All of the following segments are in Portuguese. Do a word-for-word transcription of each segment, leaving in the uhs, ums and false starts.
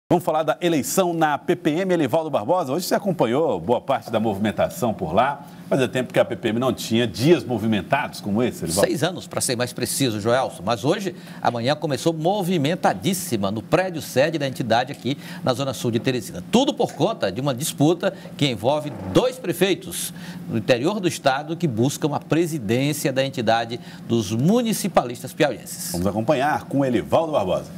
Vamos falar da eleição na P P M Elivaldo Barbosa. Hoje você acompanhou boa parte da movimentação por lá. Fazia tempo que a P P M não tinha dias movimentados como esse, Elivaldo. Seis anos, para ser mais preciso, Joelson. Mas hoje, amanhã começou movimentadíssima no prédio sede da entidade aqui na Zona Sul de Teresina. Tudo por conta de uma disputa que envolve dois prefeitos no interior do estado que buscam a presidência da entidade dos municipalistas piauienses. Vamos acompanhar com Elivaldo Barbosa.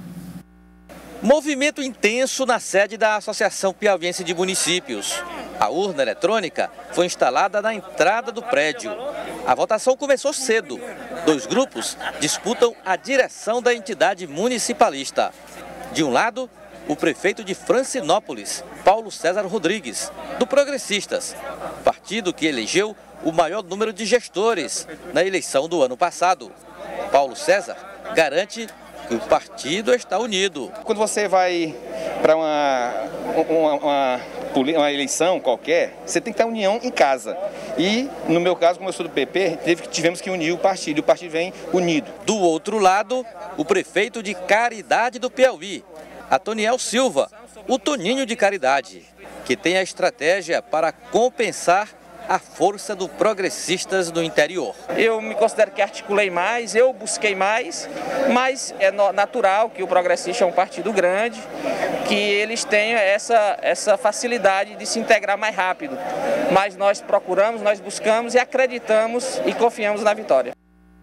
Movimento intenso na sede da Associação Piauiense de Municípios. A urna eletrônica foi instalada na entrada do prédio. A votação começou cedo. Dois grupos disputam a direção da entidade municipalista. De um lado, o prefeito de Francinópolis, Paulo César Rodrigues, do Progressistas, partido que elegeu o maior número de gestores na eleição do ano passado. Paulo César garante que o partido está unido. Quando você vai para uma, uma, uma, uma eleição qualquer, você tem que ter união em casa. E, no meu caso, como eu sou do P P, teve, tivemos que unir o partido, e o partido vem unido. Do outro lado, o prefeito de Caridade do Piauí, Atoniel Silva, o Toninho de Caridade, que tem a estratégia para compensar a força do Progressistas no interior. Eu me considero que articulei mais, eu busquei mais, mas é natural que o Progressista é um partido grande, que eles tenham essa, essa facilidade de se integrar mais rápido. Mas nós procuramos, nós buscamos e acreditamos e confiamos na vitória.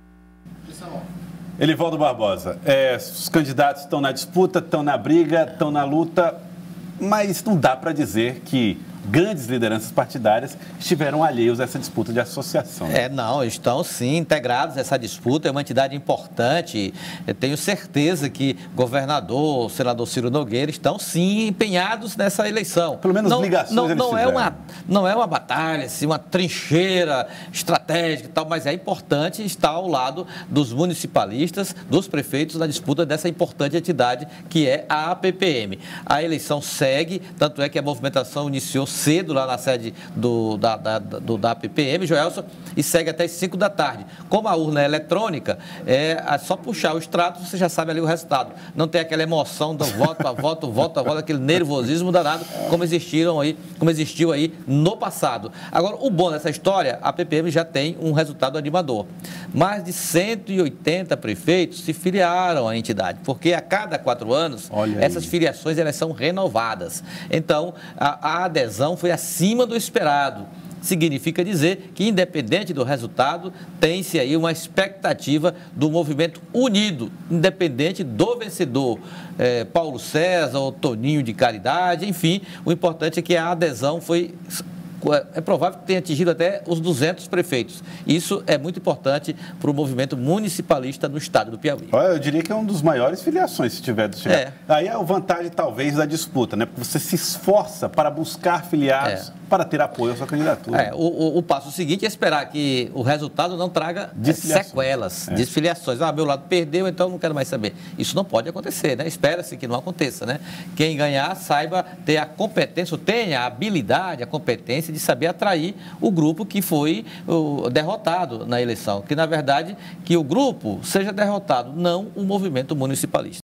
Elivaldo Barbosa, é, os candidatos estão na disputa, estão na briga, estão na luta, mas não dá para dizer que grandes lideranças partidárias estiveram alheios a essa disputa de associação. É, não, estão sim integrados a essa disputa, é uma entidade importante. Eu tenho certeza que governador, senador Ciro Nogueira estão sim empenhados nessa eleição. Pelo menos não, ligações não, eles não é fizeram. uma Não é uma batalha, assim, uma trincheira estratégica e tal, mas é importante estar ao lado dos municipalistas, dos prefeitos na disputa dessa importante entidade que é a A P P M. A eleição segue, tanto é que a movimentação iniciou cedo lá na sede do, da, da, do, da A P P M, Joelson, e segue até as cinco da tarde. Como a urna é eletrônica, é, é só puxar o extrato, você já sabe ali o resultado. Não tem aquela emoção do voto a voto, voto a voto, aquele nervosismo danado, como existiram aí, como existiu aí no passado. Agora, o bom dessa história, a A P P M já tem um resultado animador. Mais de cento e oitenta prefeitos se filiaram à entidade, porque a cada quatro anos, essas filiações elas são renovadas. Então, a, a adesão foi acima do esperado. Significa dizer que, independente do resultado, tem-se aí uma expectativa do movimento unido, independente do vencedor. É, Paulo César, ou Toninho de Caridade, enfim, o importante é que a adesão foi... É provável que tenha atingido até os duzentos prefeitos. Isso é muito importante para o movimento municipalista no estado do Piauí. Eu diria que é uma das maiores filiações, se tiver. Se tiver. É. Aí é a vantagem, talvez, da disputa, né? Porque você se esforça para buscar filiados, é. para ter apoio à sua candidatura. É, o, o, o passo seguinte é esperar que o resultado não traga sequelas, é. desfiliações. Ah, meu lado perdeu, então não quero mais saber. Isso não pode acontecer, né? Espera-se que não aconteça, né? Quem ganhar saiba ter a competência, ou tenha a habilidade, a competência de saber atrair o grupo que foi o, derrotado na eleição. Que, na verdade, que o grupo seja derrotado, não o movimento municipalista.